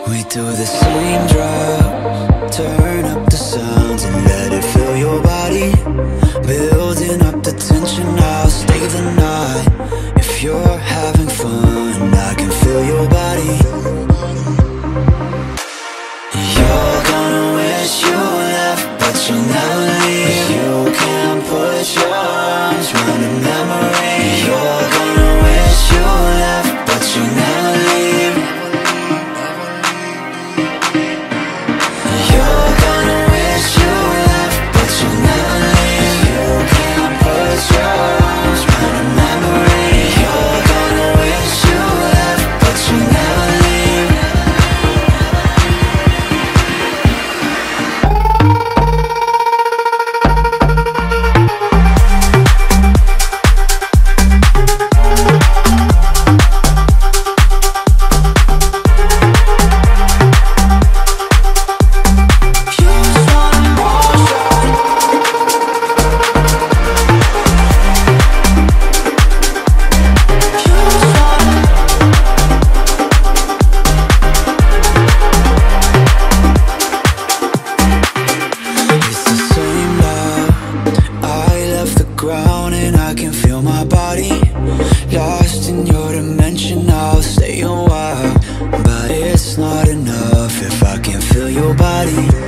We do the same drugs, turn up the sounds and let it fill your body. Building up the tension, I'll stay the night. If you're having fun, I can feel your body. You're gonna wish you left, but you'll never leave. You can't put your arms around a memory. You're gonna wish you left, but you'll never leave. You're gonna wish you left, but you'll never leave. You can't put your arms around a memory. You're gonna wish you left, but you'll never leave. Lost in your dimension, I'll stay a while. But it's not enough if I can't feel your body.